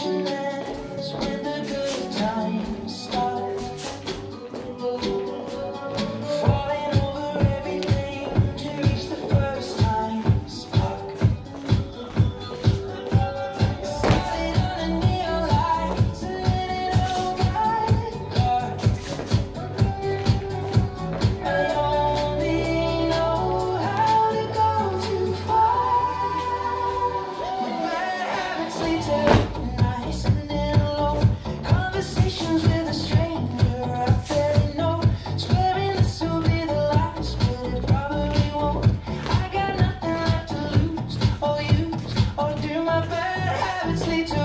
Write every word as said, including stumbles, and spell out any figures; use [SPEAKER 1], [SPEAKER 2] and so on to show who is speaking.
[SPEAKER 1] conversation ends when the good times start. Falling over everything to reach the first time spark. Started on a neon light, so let it all get dark. I only know how to go too far. Bad habits lead to nice and then alone. Conversations with a stranger I barely know. Swearing this will be the last, but it probably won't. I got nothing left to lose or use or do. My bad habits lead to